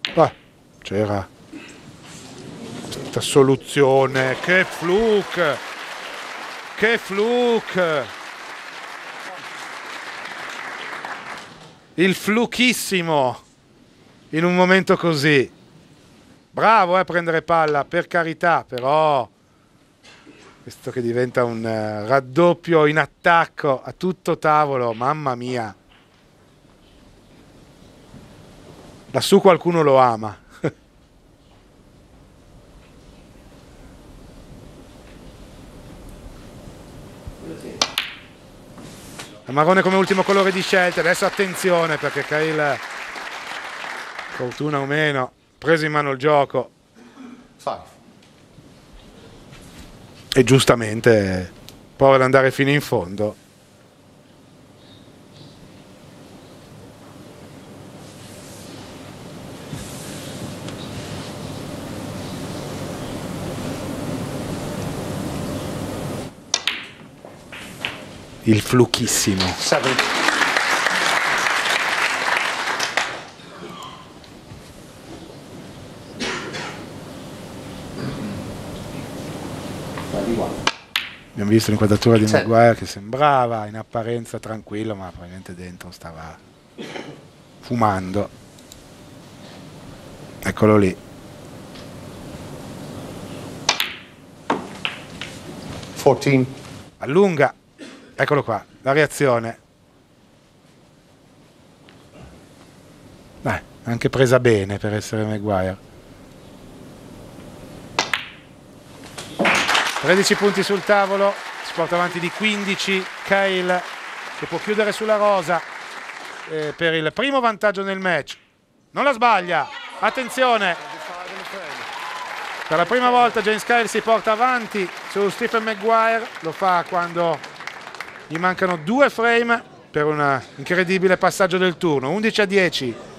C'era questa soluzione. Che fluke! Che fluke! Il fluchissimo in un momento così. Bravo a prendere palla, per carità, però questo che diventa un raddoppio in attacco a tutto tavolo, mamma mia. Lassù qualcuno lo ama. Il marrone come ultimo colore di scelta. Adesso attenzione perché Kyle, fortuna o meno, preso in mano il gioco. E giustamente prova ad andare fino in fondo. Il fluchissimo. Abbiamo visto l'inquadratura di Maguire che sembrava in apparenza tranquillo, ma probabilmente dentro stava fumando. Eccolo lì. Allunga. Eccolo qua, la reazione. Anche presa bene per essere Maguire. 13 punti sul tavolo, si porta avanti di 15. Kyle che può chiudere sulla rosa per il primo vantaggio nel match. Non la sbaglia, attenzione. Per la prima volta James Kyle si porta avanti su Stephen Maguire, lo fa quando gli mancano 2 frame per un incredibile passaggio del turno. 11-10